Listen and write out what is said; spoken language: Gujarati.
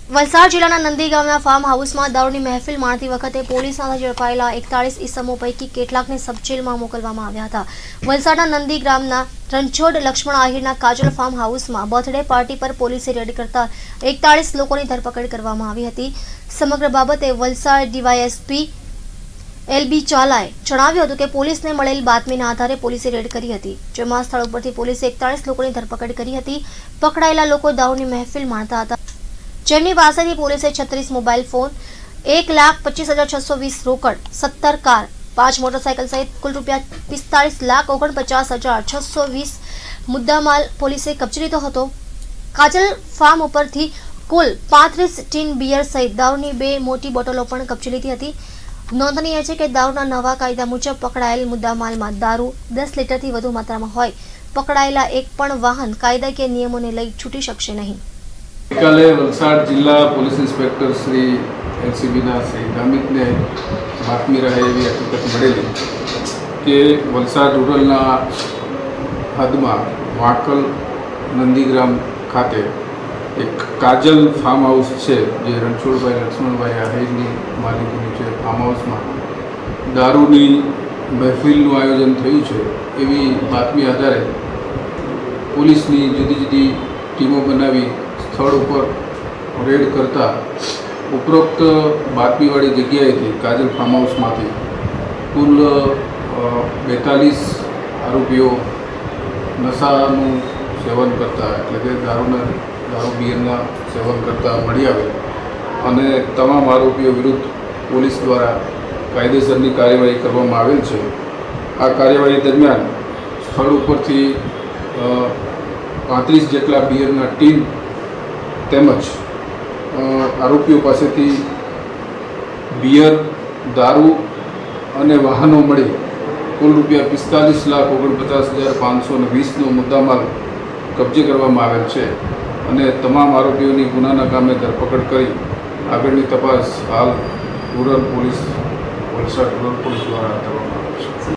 વલસાડ જિલ્લાના નંદી ગામના ફાર્મ હાઉસમાં દારૂની મહેફિલ માણતી વખતે પોલીસ સાથે ઝડપાયેલા 41 ઈસમો પૈકી કેટલાકને સબજેલમાં મોકલવામાં આવ્યા હતા। વલસાડના નંદી ગ્રામના રણછોડ લક્ષ્મણ આહિરના કાજલ ફાર્મ હાઉસમાં બર્થડે પાર્ટી પર પોલીસે રેડ કરતા 41 લોકોની ધરપકડ કરવામાં આવી હતી। સમગ્ર બાબતે વલસાડ ડીવાયએસપી એલબી ચાલાએ જણાવ્યું હતું કે પોલીસને મળેલ બાતમીના આધારે પોલીસે રેડ કરી હતી, જેમાં સ્થળ ઉપરથી પોલીસે 41 લોકોની ધરપકડ કરી હતી। પકડાયેલા લોકો દારૂની મહેફિલ માણતા હતા, જેમની પાસેથી પોલીસે 36 મોબાઈલ ફોન, 1,25,620 રોકડ, 17 કાર, 5 મોટરસાયકલ સહિત કુલ ₹45,49,620 મુદ્દામાલ પોલીસે કબજે લીધો હતો। કાજલ ફાર્મ ઉપરથી કુલ 35 ટીન બિયર સહિત દારૂની 2 મોટી બોટલો પણ કબજે લીધી હતી। નોંધનીય છે કે દારૂના નવા કાયદા મુજબ પકડાયેલ મુદ્દામાલમાં દારૂ 10 લીટરથી વધુ માત્રામાં હોય। પકડાયેલા એક પણ વાહન કાયદાકીય નિયમોને લઈ છૂટી શકશે નહીં। ગઈકાલે વલસાડ જિલ્લા પોલીસ ઇન્સ્પેક્ટર શ્રી એલસીબીના શ્રી ગામિતને બાતમી રહે એવી હકીકત મળેલી કે વલસાડ રૂરલના હદમાં વાંકલ નંદીગ્રામ ખાતે એક કાજલ ફાર્મ હાઉસ છે, જે રણછોડભાઈ લક્ષ્મણભાઈ આહિરની માલિકીનું છે। ફાર્મ હાઉસમાં દારૂની મહેફિલનું આયોજન થયું છે એવી બાતમી આધારે પોલીસની જુદી જુદી ટીમો બનાવી સ્થળ ઉપર રેડ કરતા ઉપરોક્ત બાતમીવાળી જગ્યાએથી કાજલ ફાર્મ હાઉસમાંથી કુલ 42 આરોપીઓ નશાનું સેવન કરતા, એટલે કે દારૂ બિયરના સેવન કરતા મળી આવે અને તમામ આરોપીઓ વિરુદ્ધ પોલીસ દ્વારા કાયદેસરની કાર્યવાહી કરવામાં આવેલ છે। આ કાર્યવાહી દરમિયાન સ્થળ ઉપરથી 35 જેટલા બિયરના ટીન તેમજ આરોપીઓ પાસેથી બિયર, દારૂ અને વાહનો મળી કુલ ₹45,49,520નો મુદ્દામાલ કબજે કરવામાં આવેલ છે અને તમામ આરોપીઓની ગુનાના કામે ધરપકડ કરી આગળની તપાસ હાલ rural police Valsad rural police દ્વારા કરવામાં